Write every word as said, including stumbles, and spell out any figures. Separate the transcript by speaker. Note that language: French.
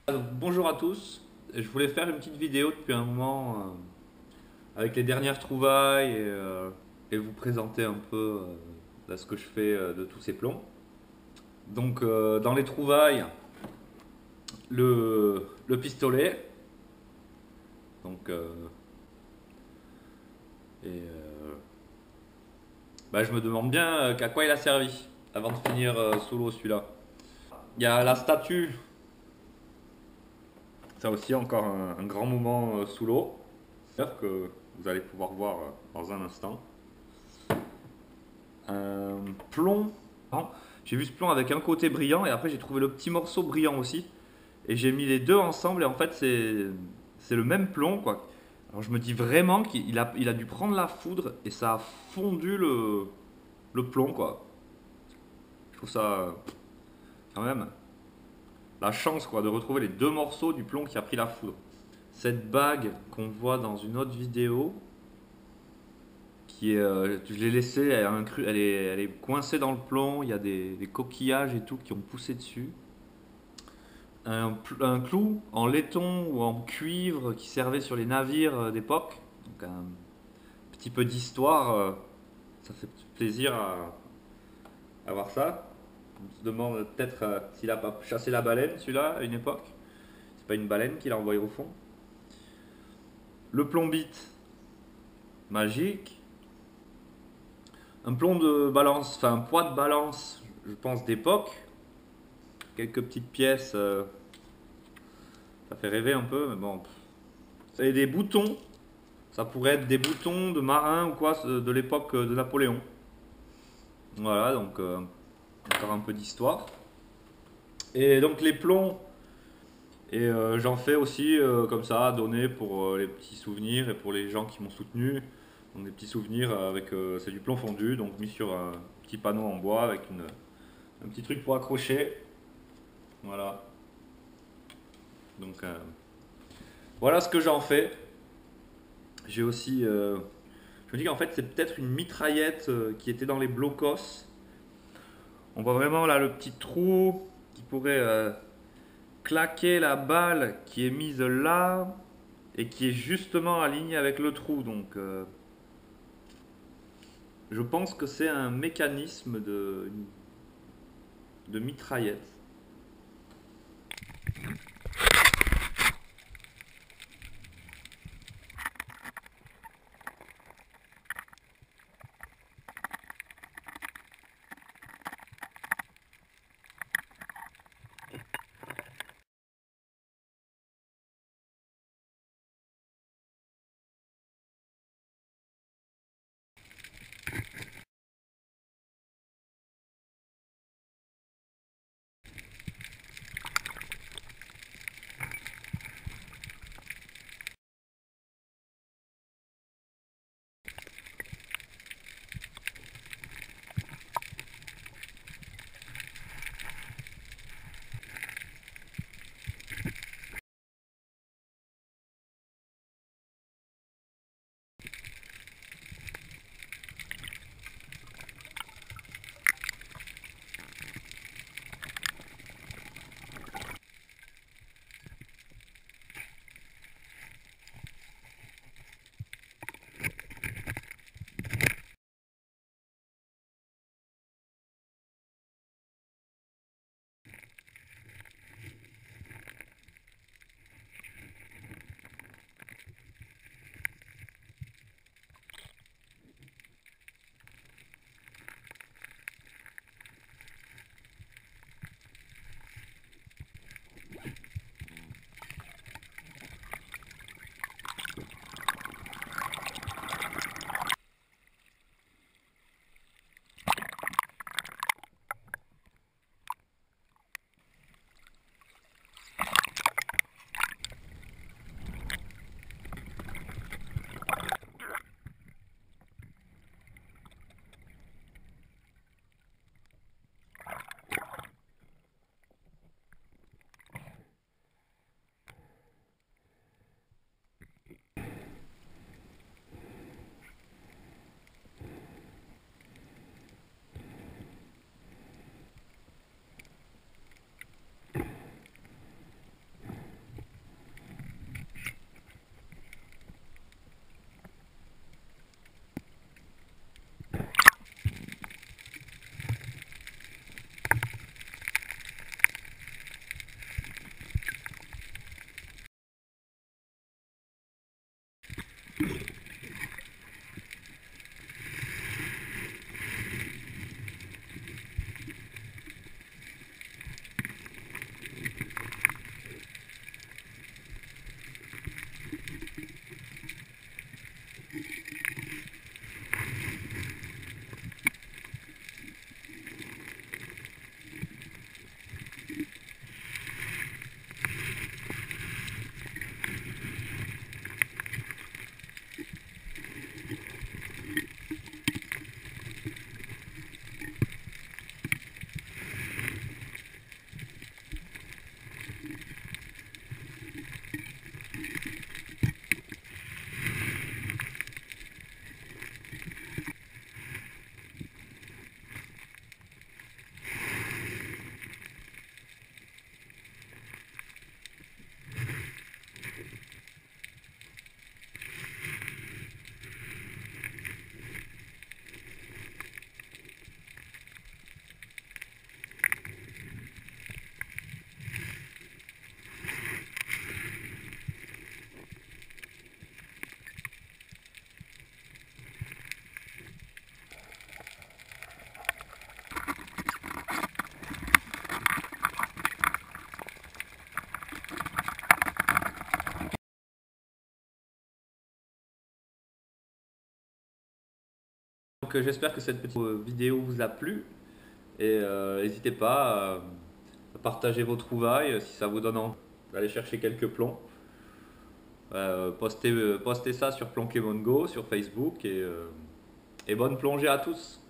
Speaker 1: Donc, bonjour à tous, je voulais faire une petite vidéo depuis un moment euh, avec les dernières trouvailles et, euh, et vous présenter un peu euh, là, ce que je fais euh, de tous ces plombs. Donc euh, dans les trouvailles, le, le pistolet, donc euh, et euh, bah, je me demande bien euh, qu'à quoi il a servi avant de finir euh, sous l'eau celui-là. Il y a la statue, ça aussi encore un, un grand moment euh, sous l'eau, que vous allez pouvoir voir euh, dans un instant. Un plomb. J'ai vu ce plomb avec un côté brillant et après j'ai trouvé le petit morceau brillant aussi. Et j'ai mis les deux ensemble et en fait c'est c'est le même plomb quoi. Alors je me dis vraiment qu'il a, il a dû prendre la foudre et ça a fondu le, le plomb quoi. Je trouve ça quand même la chance quoi de retrouver les deux morceaux du plomb qui a pris la foudre. Cette bague qu'on voit dans une autre vidéo, qui est, euh, je l'ai laissée, elle, a un cru- elle est, elle est coincée dans le plomb, il y a des, des coquillages et tout qui ont poussé dessus. Un, pl- un clou en laiton ou en cuivre qui servait sur les navires euh, d'époque. Donc un petit peu d'histoire, euh, ça fait plaisir à, à voir ça. On se demande peut-être euh, s'il a pas chassé la baleine celui-là à une époque. C'est pas une baleine qu'il a envoyé au fond. Le plombite, magique. Un plomb de balance, enfin un poids de balance, je pense d'époque. Quelques petites pièces, euh, ça fait rêver un peu, mais bon. C'est des boutons, ça pourrait être des boutons de marins ou quoi de l'époque de Napoléon. Voilà, donc euh, encore un peu d'histoire. Et donc les plombs, et euh, j'en fais aussi euh, comme ça, à donner pour euh, les petits souvenirs et pour les gens qui m'ont soutenu. Donc des petits souvenirs avec, euh, c'est du plomb fondu, donc mis sur un petit panneau en bois avec une, un petit truc pour accrocher. Voilà, donc euh, voilà ce que j'en fais. J'ai aussi, euh, je me dis qu'en fait c'est peut-être une mitraillette euh, qui était dans les blocos. On voit vraiment là le petit trou qui pourrait euh, claquer la balle qui est mise là et qui est justement alignée avec le trou. Donc euh, je pense que c'est un mécanisme de, de mitraillette. euh, j'espère que cette petite euh, vidéo vous a plu. Et euh, n'hésitez pas à, à partager vos trouvailles euh, si ça vous donne envie d'aller chercher quelques plombs. Euh, postez, euh, postez ça sur Plonkemon Go, sur Facebook et, euh, et bonne plongée à tous.